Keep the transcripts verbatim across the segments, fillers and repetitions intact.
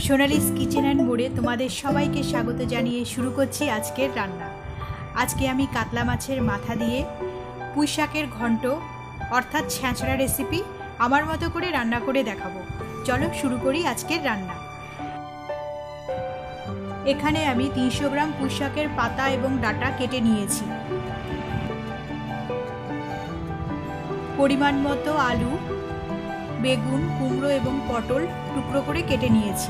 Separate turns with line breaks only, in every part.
Sonali's kitchen and মোড়ে তোমাদের সবাইকে স্বাগত জানিয়ে শুরু করছি আজকের রান্না। আজকে আমি কাতলা মাছের মাথা দিয়ে পুঁই শাকের ঘন্ট অর্থাৎ ছ্যাঁচড়া রেসিপি আমার মতো করে রান্না করে দেখাবো। চলো শুরু করি আজকের রান্না। এখানে আমি তিনশো গ্রাম পুঁই শাকের পাতা এবং ডাঁটা কেটে নিয়েছি। পরিমাণ মতো আলু, বেগুন, কুমড়ো এবং পটল টুকরো করে কেটে নিয়েছি।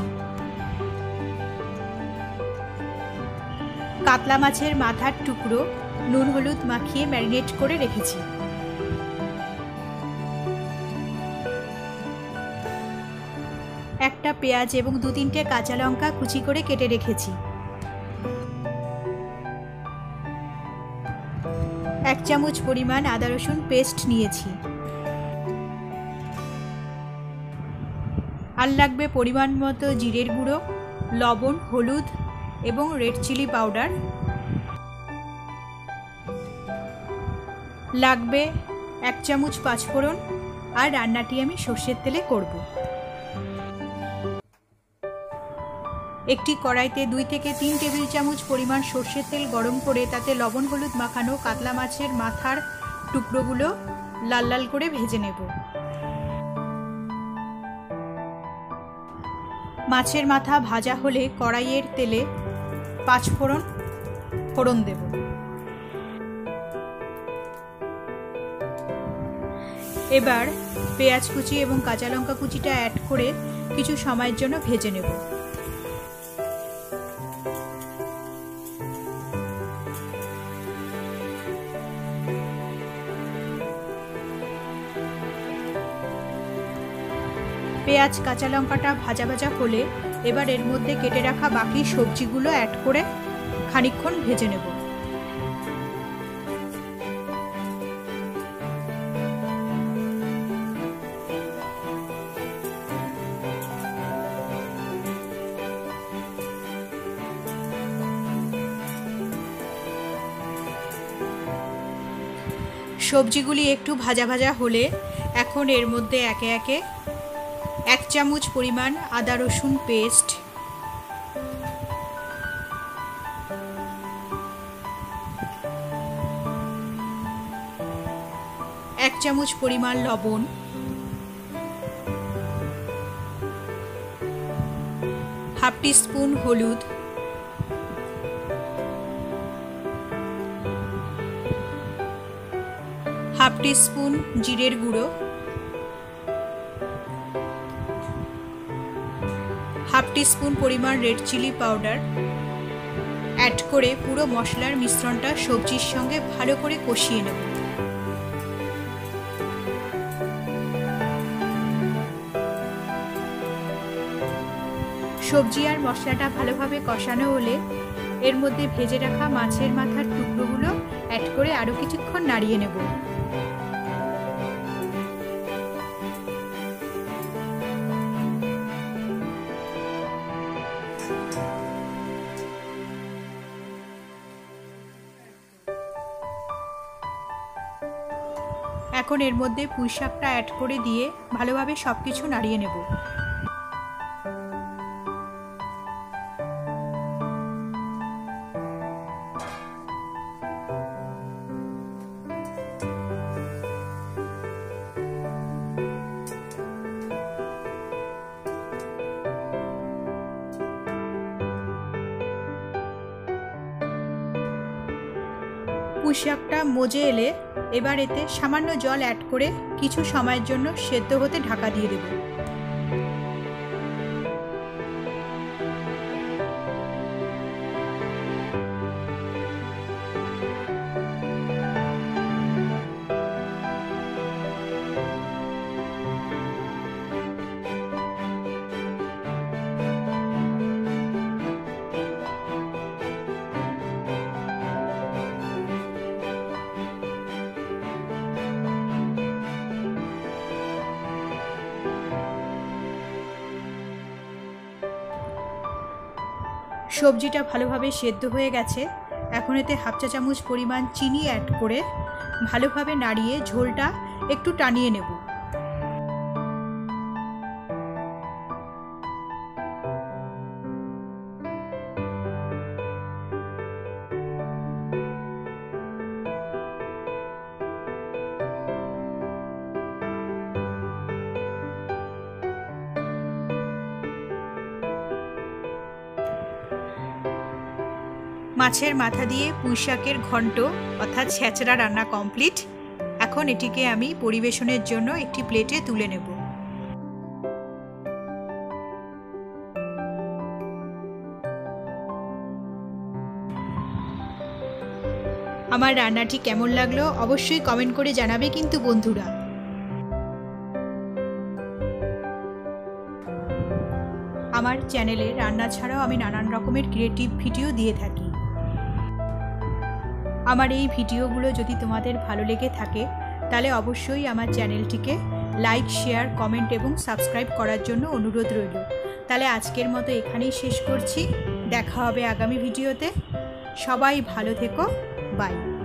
কাতলা মাছের মাথার টুকরো নুন হলুদ মাখিয়ে ম্যারিনেট করে রেখেছি। একটা পেঁয়াজ এবং দু তিনটে কাঁচা লঙ্কা কুচি করে কেটে রেখেছি। এক চামচ পরিমাণ আদা রসুন পেস্ট নিয়েছি। আর লাগবে পরিমাণ মতো জিরের গুঁড়ো, লবণ, হলুদ এবং রেড চিলি পাউডার। লাগবে এক চামচ পাঁচফোড়ন। আর রান্নাটি আমি সর্ষের তেলে করব। একটি কড়াইতে দুই থেকে তিন টেবিল চামচ পরিমাণ সর্ষের তেল গরম করে তাতে লবণ হলুদ মাখানো কাতলা মাছের মাথার টুকরোগুলো লাল লাল করে ভেজে নেব। মাছের মাথা ভাজা হলে কড়াইয়ের তেলে পাঁচফোড়ন ফোড়ন দেব। এবার পেঁয়াজ কুচি এবং কাঁচা লঙ্কা কুচিটা অ্যাড করে কিছু সময়ের জন্য ভেজে নেব। পেঁয়াজ কাঁচা লঙ্কাটা ভাজা ভাজা হলে এবার এর মধ্যে কেটে রাখা বাকি সবজিগুলো অ্যাড করে খানিকক্ষণ ভেজে নেব। সবজিগুলি একটু ভাজা ভাজা হলে এখন এর মধ্যে একে একে এক চামচ পরিমাণ আদা রসুন পেস্ট, এক চামচ পরিমাণ লবণ, হাফ টি স্পুন হলুদ, হাফ টি স্পুন জিরের গুঁড়ো, হাফ টি স্পুন পরিমাণ রেড চিলি পাউডার অ্যাড করে পুরো মশলার মিশ্রণটা সবজির সঙ্গে ভালো করে কষিয়ে নেব। সবজি আর মশলাটা ভালোভাবে কষানো হলে এর মধ্যে ভেজে রাখা মাছের মাথার টুকরোগুলো অ্যাড করে আরও কিছুক্ষণ নাড়িয়ে নেব। এখন এর মধ্যে পুঁই শাকটা অ্যাড করে দিয়ে ভালোভাবে সবকিছু নাড়িয়ে নেব। পুঁই শাকটা মজে এলে এবার এতে সামান্য জল অ্যাড করে কিছু সময়ের জন্য সেদ্ধ হতে ঢাকা দিয়ে দেব। সবজিটা ভালোভাবে সেদ্ধ হয়ে গেছে। এখন এতে হাফ চা চামচ পরিমাণ চিনি অ্যাড করে ভালোভাবে নাড়িয়ে ঝোলটা একটু টানিয়ে নেব। মাছের মাথা দিয়ে পুঁইশাকের ঘন্ট অর্থাৎ ছেঁচড়া রান্না কমপ্লিট। এখন এটিকে আমি পরিবেশনের জন্য একটি প্লেটে তুলে নেব। আমার রান্নাটি কেমন লাগলো অবশ্যই কমেন্ট করে জানাবে কিন্তু বন্ধুরা। আমার চ্যানেলে রান্না ছাড়াও আমি নানান রকমের ক্রিয়েটিভ ভিডিও দিয়ে থাকি। আমার এই ভিডিওগুলো যদি তোমাদের ভালো লেগে থাকে তাহলে অবশ্যই আমার চ্যানেলটিকে লাইক, শেয়ার, কমেন্ট এবং সাবস্ক্রাইব করার জন্য অনুরোধ রইল। তাহলে আজকের মতো এখানেই শেষ করছি। দেখা হবে আগামী ভিডিওতে। সবাই ভালো থেকো। বাই।